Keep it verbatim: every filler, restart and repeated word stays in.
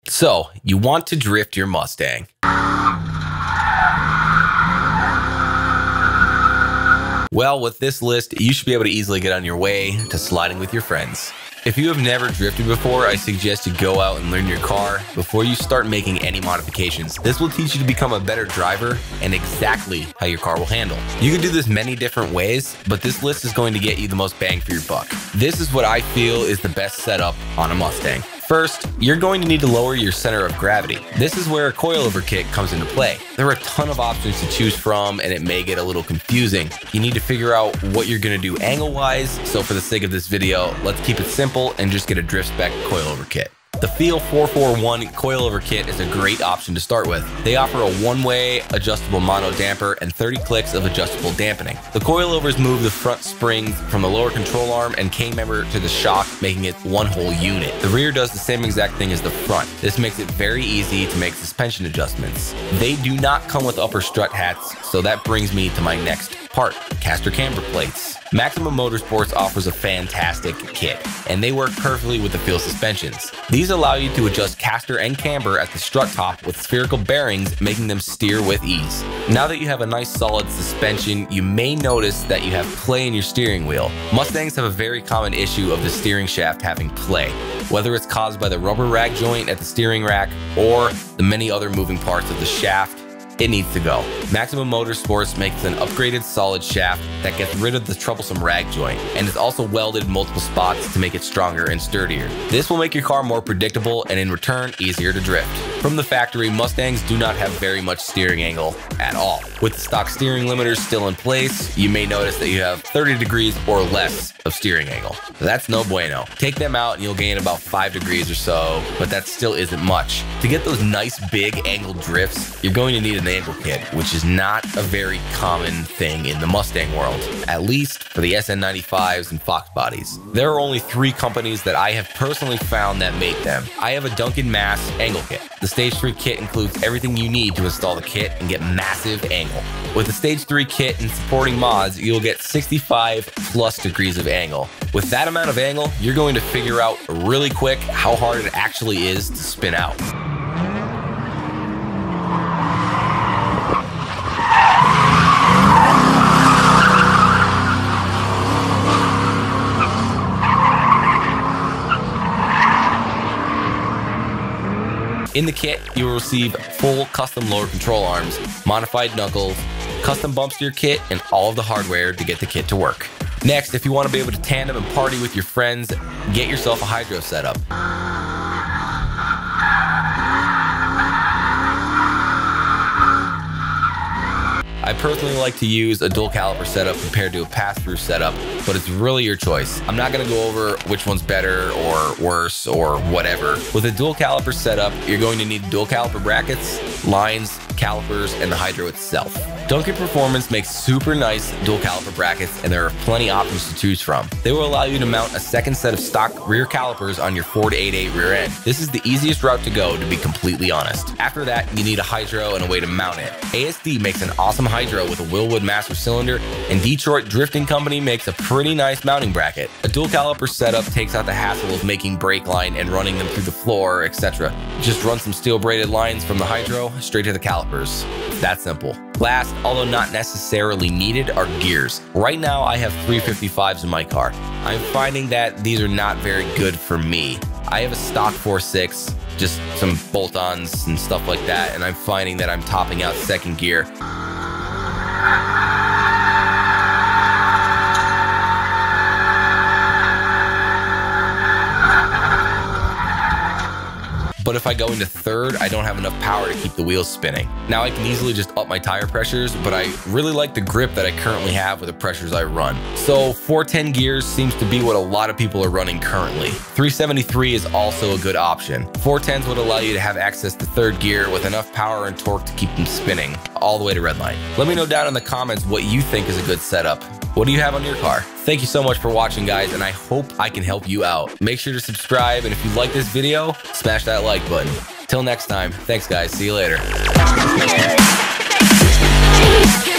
So, you want to drift your Mustang. Well, with this list, you should be able to easily get on your way to sliding with your friends. If you have never drifted before, I suggest you go out and learn your car before you start making any modifications. This will teach you to become a better driver and exactly how your car will handle. You can do this many different ways, but this list is going to get you the most bang for your buck. This is what I feel is the best setup on a Mustang. First, you're going to need to lower your center of gravity. This is where a coilover kit comes into play. There are a ton of options to choose from, and it may get a little confusing. You need to figure out what you're going to do angle-wise, so for the sake of this video, let's keep it simple and just get a drift spec coilover kit. The Feel four forty-one coilover kit is a great option to start with. They offer a one-way adjustable mono damper and thirty clicks of adjustable dampening. The coilovers move the front springs from the lower control arm and K member to the shock, making it one whole unit. The rear does the same exact thing as the front. This makes it very easy to make suspension adjustments. They do not come with upper strut hats, so that brings me to my next part, caster camber plates. Maximum Motorsports offers a fantastic kit, and they work perfectly with the Feel suspensions. These allow you to adjust caster and camber at the strut top with spherical bearings, making them steer with ease. Now that you have a nice solid suspension, you may notice that you have play in your steering wheel. Mustangs have a very common issue of the steering shaft having play, whether it's caused by the rubber rag joint at the steering rack or the many other moving parts of the shaft. It needs to go. Maximum Motorsports makes an upgraded solid shaft that gets rid of the troublesome rag joint and is also welded in multiple spots to make it stronger and sturdier. This will make your car more predictable and in return easier to drift. From the factory, Mustangs do not have very much steering angle at all. With the stock steering limiters still in place, you may notice that you have thirty degrees or less of steering angle. That's no bueno. Take them out and you'll gain about five degrees or so, but that still isn't much. To get those nice big angled drifts, you're going to need an angle kit, which is not a very common thing in the Mustang world, at least for the S N ninety-fives and Fox bodies. There are only three companies that I have personally found that make them. I have a Duncan Mass angle kit. The Stage three kit includes everything you need to install the kit and get massive angle. With the Stage three kit and supporting mods, you'll get sixty-five plus degrees of angle. With that amount of angle, you're going to figure out really quick how hard it actually is to spin out. In the kit, you will receive full custom lower control arms, modified knuckles, custom bumps to your kit, and all of the hardware to get the kit to work. Next, if you want to be able to tandem and party with your friends, get yourself a hydro setup. I personally like to use a dual caliper setup compared to a pass-through setup, but it's really your choice. I'm not going to go over which one's better or worse or whatever. With a dual caliper setup, you're going to need dual caliper brackets, lines, calipers, and the hydro itself. Duncan Performance makes super nice dual caliper brackets, and there are plenty options to choose from. They will allow you to mount a second set of stock rear calipers on your Ford eighty-eight rear end. This is the easiest route to go, to be completely honest. After that, you need a hydro and a way to mount it. A S D makes an awesome hydro with a Willwood master cylinder, and Detroit Drifting Company makes a pretty nice mounting bracket. A dual caliper setup takes out the hassle of making brake line and running them through the floor, et cetera. Just run some steel braided lines from the hydro straight to the calipers. It's that simple. Last, although not necessarily needed, are gears. Right now, I have three fifty-fives in my car. I'm finding that these are not very good for me. I have a stock four six, just some bolt-ons and stuff like that, and I'm finding that I'm topping out second gear. But if I go into third, I don't have enough power to keep the wheels spinning. Now I can easily just up my tire pressures, but I really like the grip that I currently have with the pressures I run. So four ten gears seems to be what a lot of people are running currently. three seventy-three is also a good option. four tens would allow you to have access to third gear with enough power and torque to keep them spinning all the way to redline. Let me know down in the comments what you think is a good setup. What do you have on your car? Thank you so much for watching, guys, and I hope I can help you out. Make sure to subscribe, and if you like this video, smash that like button. Till next time, thanks guys, see you later.